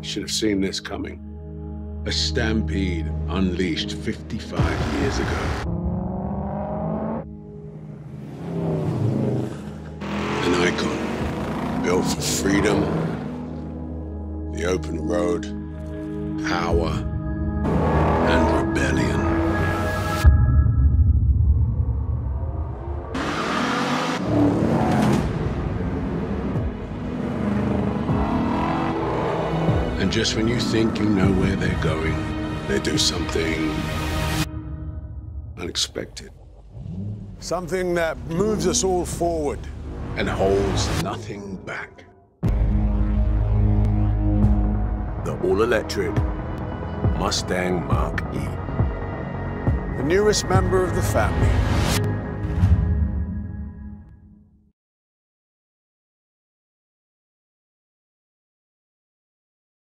should have seen this coming. A stampede unleashed 55 years ago. An icon built for freedom, the open road, power, and rebellion. And just when you think you know where they're going, they do something unexpected. Something that moves us all forward. And holds nothing back. The all-electric Mustang Mach-E. The newest member of the family.